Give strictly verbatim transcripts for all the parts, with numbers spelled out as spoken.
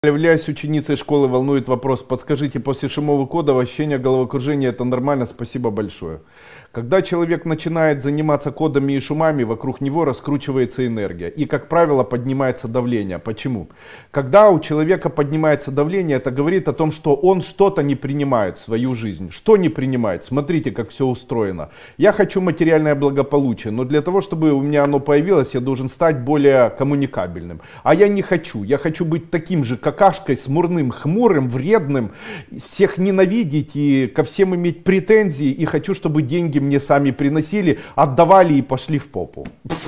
Являюсь ученицей школы, волнует вопрос. Подскажите, после шумового кода ощущение головокружения это нормально? Спасибо большое. Когда человек начинает заниматься кодами и шумами, вокруг него раскручивается энергия. И, как правило, поднимается давление. Почему? Когда у человека поднимается давление, это говорит о том, что он что-то не принимает в свою жизнь. Что не принимает? Смотрите, как все устроено. Я хочу материальное благополучие, но для того, чтобы у меня оно появилось, я должен стать более коммуникабельным. А я не хочу. Я хочу быть таким же, какашкой, смурным, хмурым, вредным, всех ненавидеть и ко всем иметь претензии. И хочу, чтобы деньги мне сами приносили, отдавали и пошли в попу.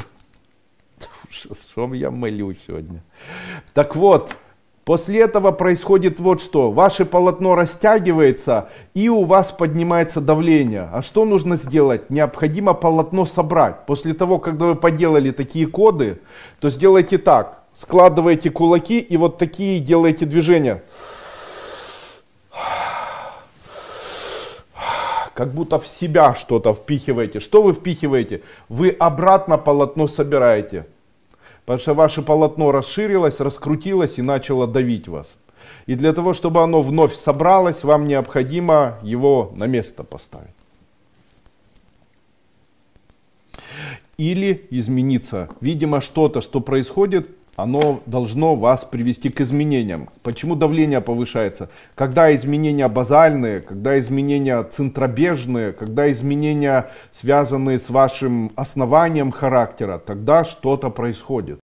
Что я молю сегодня. Так вот, после этого происходит вот что. Ваше полотно растягивается и у вас поднимается давление. А что нужно сделать? Необходимо полотно собрать. После того, когда вы поделали такие коды, то сделайте так. Складываете кулаки и вот такие делаете движения. Как будто в себя что-то впихиваете. Что вы впихиваете? Вы обратно полотно собираете. Потому что ваше полотно расширилось, раскрутилось и начало давить вас. И для того, чтобы оно вновь собралось, вам необходимо его на место поставить. Или измениться. Видимо, что-то, что происходит, оно должно вас привести к изменениям. Почему давление повышается? Когда изменения базальные, когда изменения центробежные, когда изменения связанные с вашим основанием характера, тогда что-то происходит.